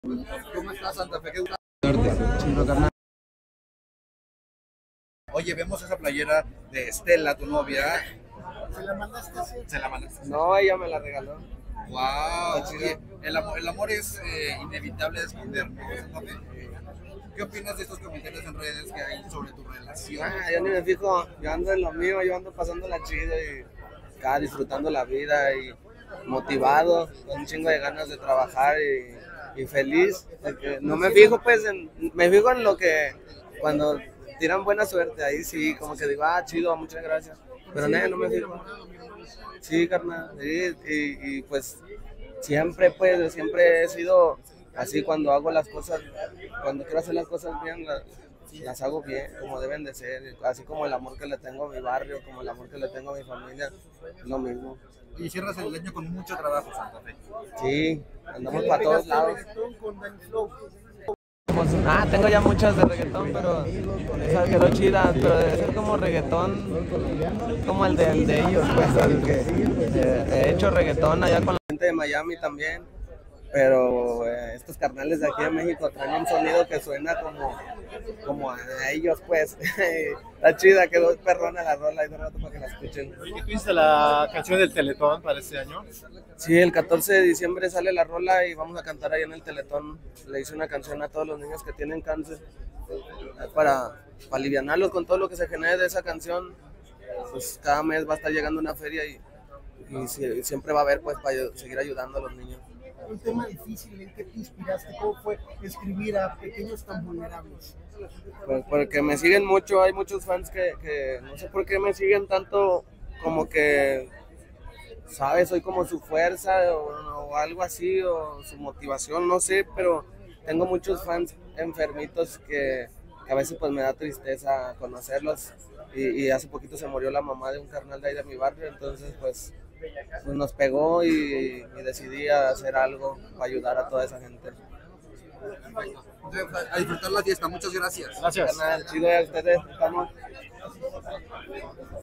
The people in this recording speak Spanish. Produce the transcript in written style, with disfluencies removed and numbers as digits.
¿Cómo estás, Santa Fe? Qué gusto Chido, carnal. Oye, vemos esa playera de Estela, tu novia. ¿Se la mandaste así? Se la mandaste. No, ella me la regaló. Wow. Está chido. Oye, el amor es inevitable de esconder, ¿no? Santa Fe? ¿Qué opinas de estos comentarios en redes que hay sobre tu relación? Yo ni me fijo, yo ando en lo mío, yo ando pasándola chido y acá disfrutando la vida y motivado, con un chingo de ganas de trabajar y feliz. No me fijo pues me fijo en lo que cuando tiran buena suerte, ahí sí, como que digo, chido, muchas gracias. Pero no me fijo. Sí, carnal, sí, pues siempre he sido así cuando hago las cosas, cuando quiero hacer las cosas bien, las hago bien, como deben de ser, así como el amor que le tengo a mi barrio, como el amor que le tengo a mi familia, es lo mismo. Y cierras el año con mucho trabajo, Santa Fe. Sí, andamos para todos lados. Reggaetón con Danny Flow. Tengo ya muchas de reggaetón, pero esa quedó chida, pero debe ser como reggaetón, como el de ellos, pues, el que he hecho reggaetón allá con la gente de Miami también, pero estos carnales de aquí de México traen un sonido que suena como a ellos, pues. Está chida, quedó perrona la rola, y de rato para que la escuchen. ¿Y tú hiciste la canción del Teletón para este año? Sí, el 14 de diciembre sale la rola y vamos a cantar ahí en el Teletón. Le hice una canción a todos los niños que tienen cáncer para alivianarlos con todo lo que se genere de esa canción. Pues cada mes va a estar llegando una feria y siempre va a haber pues para seguir ayudando a los niños. Un tema difícil, ¿en qué te inspiraste? ¿Cómo fue escribir a pequeños tan vulnerables? Pues porque me siguen mucho, hay muchos fans que no sé por qué me siguen tanto, como que, ¿sabes? Soy como su fuerza o algo así, o su motivación, no sé, pero tengo muchos fans enfermitos que a veces pues me da tristeza conocerlos y hace poquito se murió la mamá de un carnal de ahí de mi barrio, entonces pues nos pegó y decidí hacer algo para ayudar a toda esa gente. A disfrutar la fiesta. Muchas gracias. Gracias. Carnal, chido, a ustedes, estamos.